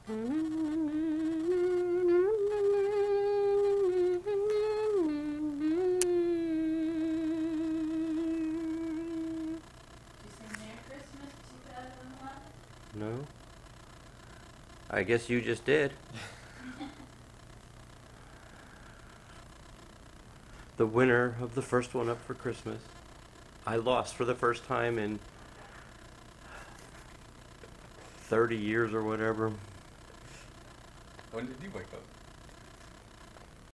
Merry Christmas 2011? No? I guess you just did. The winner of the first one up for Christmas. I lost for the first time in 30 years or whatever. When did you wake up?